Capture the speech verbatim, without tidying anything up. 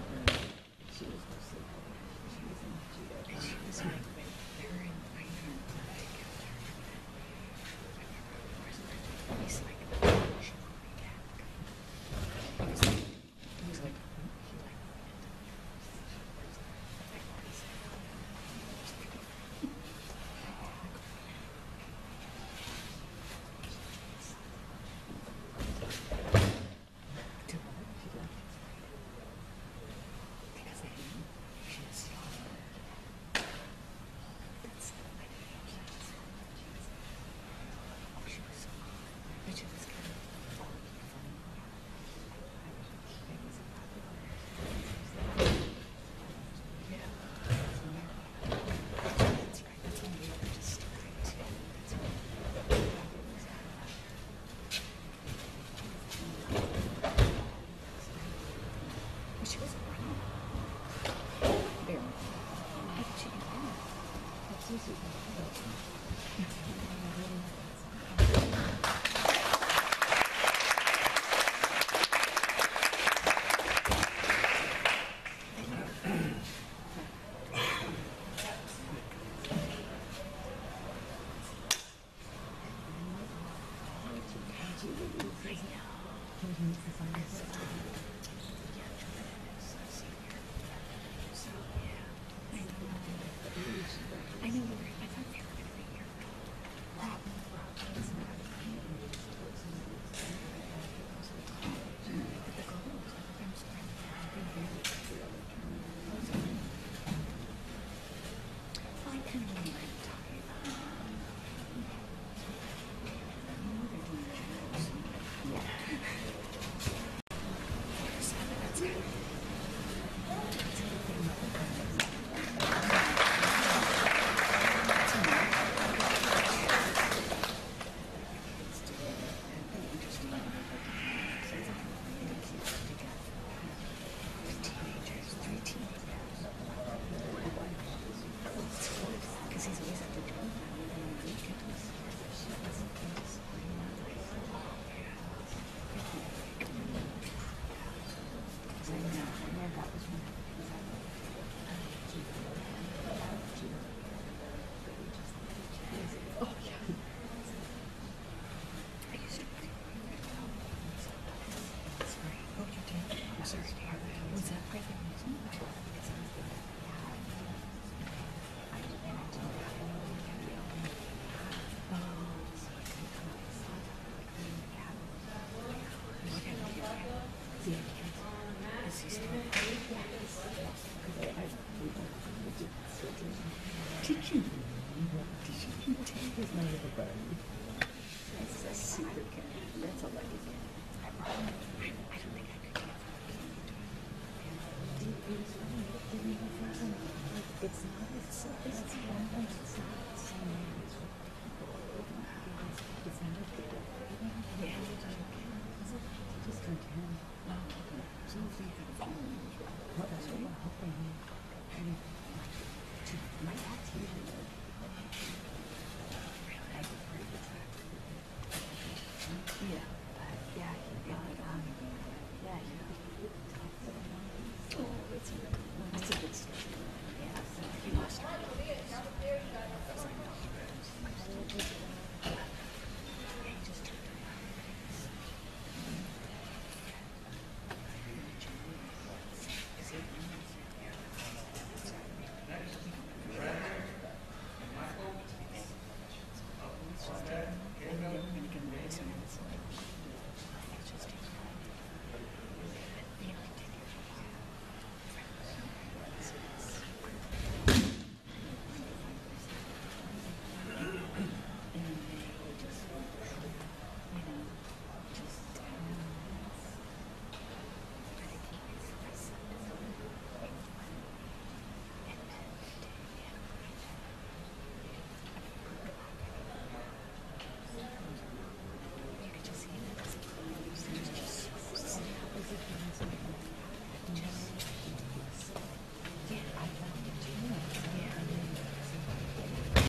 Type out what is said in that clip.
She was mostly, she was in Judo. And she was like, her and I know together. He's like, she won't be back. He was like, he was like, he like, I know, I thought they were going to be here. Did you? Did you take his name of a bird? That's a secret cat. That's a lucky cat. I don't think I could get it. It's not as it's it's not the same. It's not a big yeah. Just content. No, so we have a phone. What else are you hoping?